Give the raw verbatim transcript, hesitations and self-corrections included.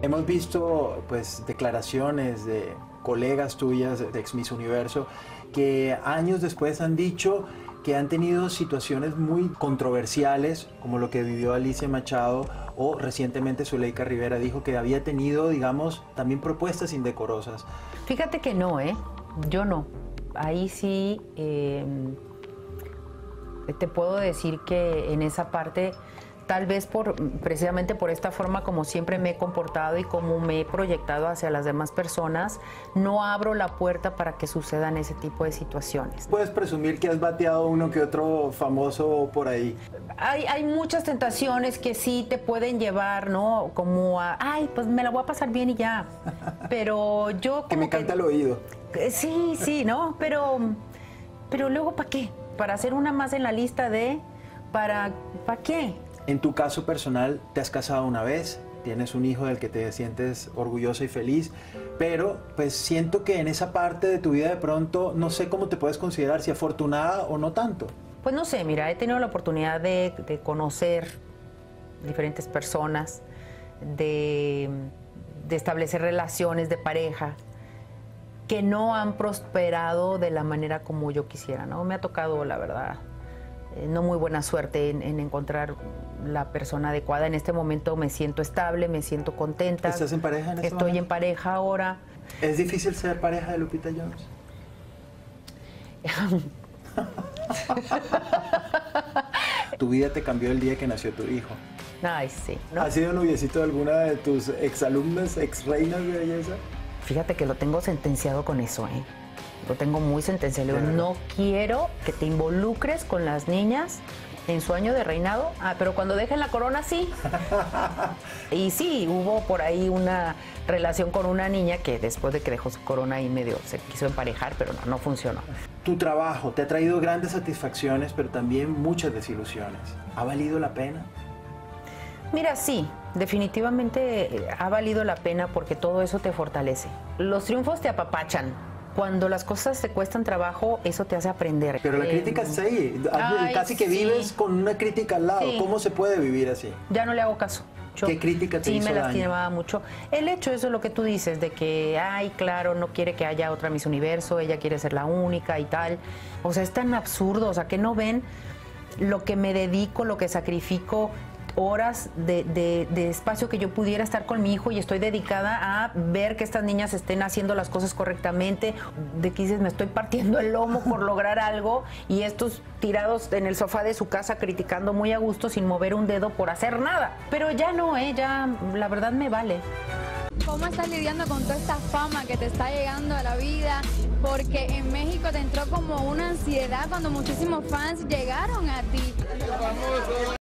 Hemos visto pues declaraciones de colegas tuyas de Ex Miss Universo que años después han dicho que han tenido situaciones muy controversiales, como lo que vivió Alicia Machado, o recientemente Zuleika Rivera dijo que había tenido, digamos, también propuestas indecorosas. Fíjate que no, ¿eh? Yo no. Ahí sí eh, te puedo decir que en esa parte, tal vez por precisamente por esta forma como siempre me he comportado y como me he proyectado hacia las demás personas, no abro la puerta para que sucedan ese tipo de situaciones. ¿Puedes presumir que has bateado uno que otro famoso por ahí? Hay, hay muchas tentaciones que sí te pueden llevar, ¿no? Como a, ay, pues me la voy a pasar bien y ya. Pero yo como que me canta que, al oído. Sí, sí, ¿no? Pero, pero luego, ¿para qué? ¿Para hacer una más en la lista de, para, ¿para qué? En tu caso personal, te has casado una vez, tienes un hijo del que te sientes orgullosa y feliz, pero pues siento que en esa parte de tu vida de pronto no sé cómo te puedes considerar, si afortunada o no tanto. Pues no sé, mira, he tenido la oportunidad de, de conocer diferentes personas, de, de establecer relaciones de pareja que no han prosperado de la manera como yo quisiera, ¿no? Me ha tocado, la verdad, eh, no muy buena suerte en, en encontrar la persona adecuada. En este momento me siento estable, me siento contenta. ¿Estás en pareja en este Estoy momento? en pareja ahora. ¿Es difícil ser pareja de Lupita Jones? Tu vida te cambió el día que nació tu hijo. Ay, sí, ¿no? ¿Has sido noviecito de alguna de tus exalumnas, ex reinas de belleza? Fíjate que lo tengo sentenciado con eso, ¿eh? Lo tengo muy sentenciado. No quiero que te involucres con las niñas en su año de reinado. Ah, pero cuando dejen la corona, sí. Y sí, hubo por ahí una relación con una niña que después de que dejó su corona ahí medio se quiso emparejar, pero no, no funcionó. Tu trabajo te ha traído grandes satisfacciones, pero también muchas desilusiones. ¿Ha valido la pena? Mira, sí, definitivamente ha valido la pena porque todo eso te fortalece. Los triunfos te apapachan. Cuando las cosas te cuestan trabajo, eso te hace aprender. Pero la eh, crítica está ahí. Ay, Casi que sí. vives con una crítica al lado. Sí. ¿Cómo se puede vivir así? Ya no le hago caso. Yo, ¿Qué crítica te sí, hizo me daño? lastimaba mucho. El hecho, eso es lo que tú dices, de que, ay, claro, no quiere que haya otra Miss Universo, ella quiere ser la única y tal. O sea, es tan absurdo, o sea, que no ven lo que me dedico, lo que sacrifico, horas de, de, de espacio que yo pudiera estar con mi hijo y estoy dedicada a ver que estas niñas estén haciendo las cosas correctamente, de que dices, me estoy partiendo el lomo por lograr algo y estos tirados en el sofá de su casa criticando muy a gusto sin mover un dedo por hacer nada. Pero ya no, eh, ya la verdad me vale. ¿Cómo estás lidiando con toda esta fama que te está llegando a la vida? Porque en México te entró como una ansiedad cuando muchísimos fans llegaron a ti.